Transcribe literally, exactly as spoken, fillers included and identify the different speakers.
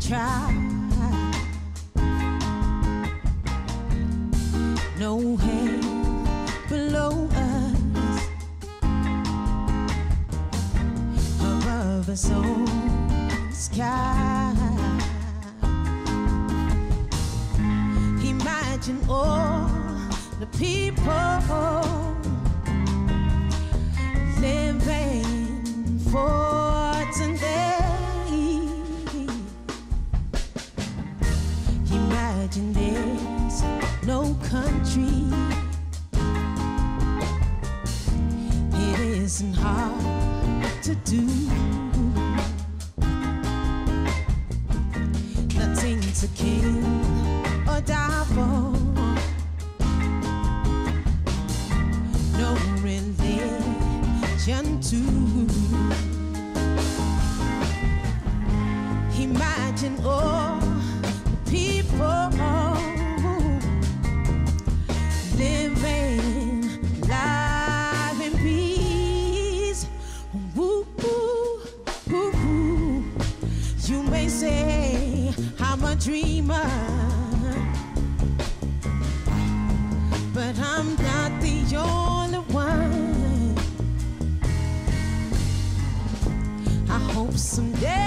Speaker 1: try. No hell below us, above us own sky. Imagine all the people living for today. Imagine there's no country. It isn't hard to do. Nothing to kill or die for. No religion too. Imagine all the people living life in peace. Woo, woo, woo, woo. You may say I'm a dreamer, but I'm not the only one. I hope someday